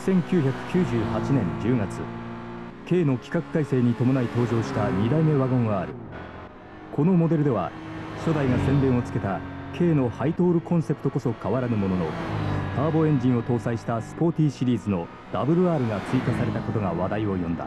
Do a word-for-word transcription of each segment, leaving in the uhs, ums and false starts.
せんきゅうひゃくきゅうじゅうはちねんじゅうがつ、軽の規格改正に伴い登場したにだいめワゴン アール。このモデルでは初代が宣伝をつけた軽のハイトールコンセプトこそ変わらぬものの、ターボエンジンを搭載したスポーティーシリーズの ダブルアール が追加されたことが話題を呼んだ。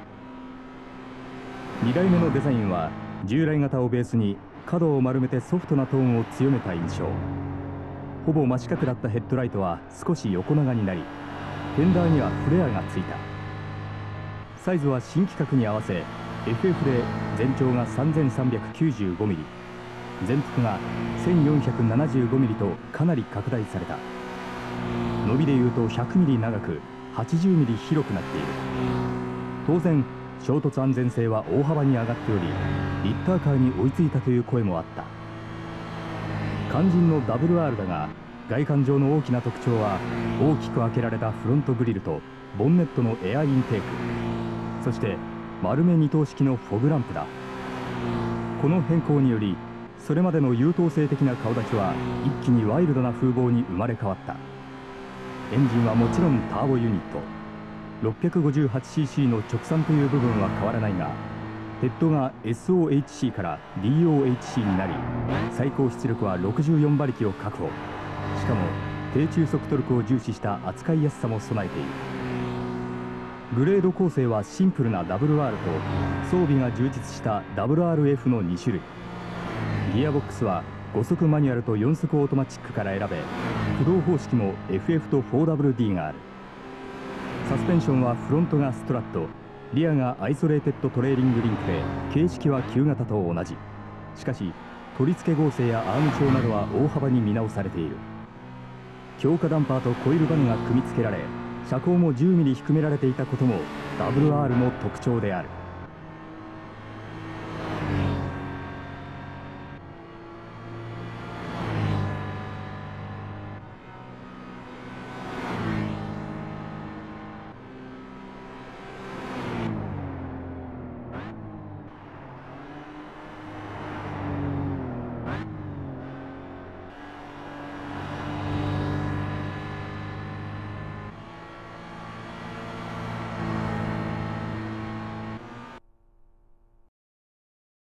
にだいめのデザインは従来型をベースに角を丸めてソフトなトーンを強めた印象。ほぼ真四角だったヘッドライトは少し横長になり、フェンダーにはフレアがついた。サイズは新規格に合わせ エフエフ で全長が さんぜんさんびゃくきゅうじゅうごミリ、全幅が せんよんひゃくななじゅうごミリとかなり拡大された。伸びでいうとひゃくミリ長くはちじゅうミリ広くなっている。当然衝突安全性は大幅に上がっており、リッターカーに追いついたという声もあった。肝心の ダブルアール だが、外観上の大きな特徴は大きく開けられたフロントグリルとボンネットのエアインテーク、そして丸目二灯式のフォグランプだ。この変更によりそれまでの優等生的な顔立ちは一気にワイルドな風貌に生まれ変わった。エンジンはもちろんターボユニット ろっぴゃくごじゅうはちシーシー の直散という部分は変わらないが、ヘッドが エスオーエイチシー から ディーオーエイチシー になり、最高出力はろくじゅうよんばりきを確保。しかも低中速トルクを重視した扱いやすさも備えている。グレード構成はシンプルな ダブルアール と装備が充実した ダブルアールエフ のにしゅるい。ギアボックスはご速マニュアルとよん速オートマチックから選べ、駆動方式も エフエフ と フォーダブリューディー がある。サスペンションはフロントがストラット、リアがアイソレーテッドトレーリングリンクで、形式は旧型と同じ。しかし取り付け合成やアーム調などは大幅に見直されている。強化ダンパーとコイルバネが組み付けられ、車高もじゅうミリ低められていたことも ダブルアール の特徴である。